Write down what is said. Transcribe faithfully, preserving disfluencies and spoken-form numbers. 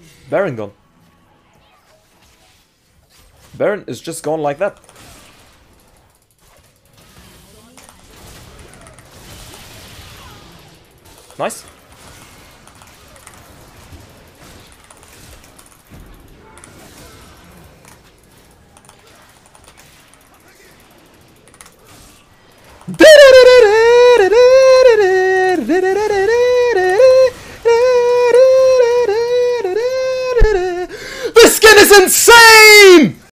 Baron gone. Baron is just gone like that. Nice. This skin is insane!